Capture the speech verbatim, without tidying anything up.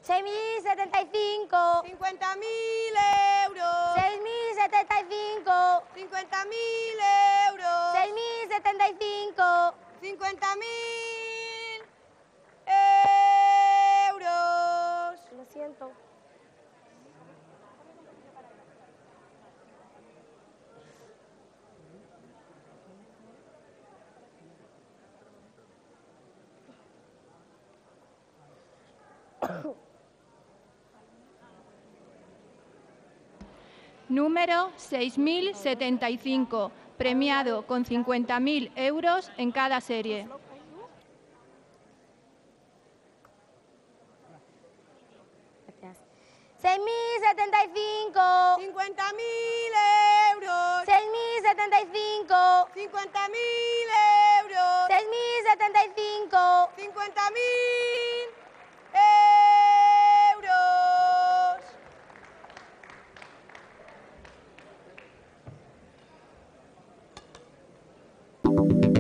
seis mil setenta y cinco. cincuenta mil euros. seis mil setenta y cinco. cincuenta mil euros. seis mil setenta y cinco. cincuenta mil euros. Lo siento. Número seis mil setenta y cinco, premiado con cincuenta mil euros en cada serie. seis mil setenta y cinco. cincuenta mil euros. seis mil setenta y cinco. cincuenta mil euros. seis mil setenta y cinco. cincuenta mil euros. Thank you.